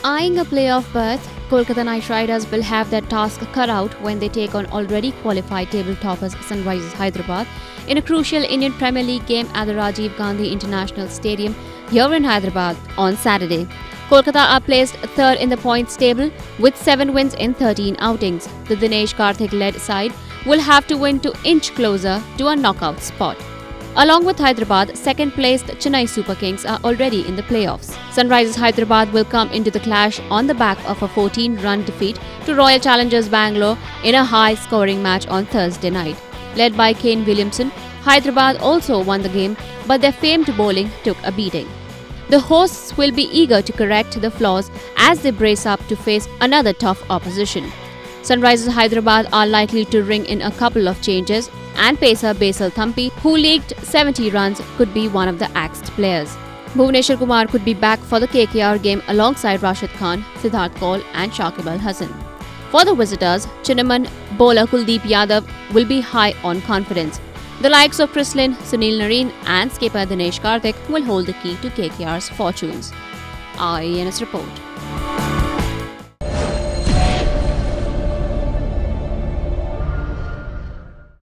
Eyeing a playoff berth, Kolkata Knight Riders will have their task cut out when they take on already qualified table toppers Sunrisers Hyderabad in a crucial Indian Premier League game at the Rajiv Gandhi International Stadium here in Hyderabad on Saturday. Kolkata are placed third in the points table with 7 wins in 13 outings. The Dinesh Karthik-led side will have to win to inch closer to a knockout spot. Along with Hyderabad, second-placed Chennai Super Kings are already in the playoffs. Sunrisers Hyderabad will come into the clash on the back of a 14-run defeat to Royal Challengers Bangalore in a high-scoring match on Thursday night. Led by Kane Williamson, Hyderabad also won the game, but their famed bowling took a beating. The hosts will be eager to correct the flaws as they brace up to face another tough opposition. Sunrisers Hyderabad are likely to ring in a couple of changes, and pacer Basil Thampi, who leaked 70 runs, could be one of the axed players. Bhuvneshwar Kumar could be back for the KKR game alongside Rashid Khan, Siddharth Kaul and Shakib and Hasan. For the visitors, Chinnaman bowler Kuldeep Yadav will be high on confidence. The likes of Chris Lynn, Sunil Narine and skipper Dinesh Karthik will hold the key to KKR's fortunes. INS report.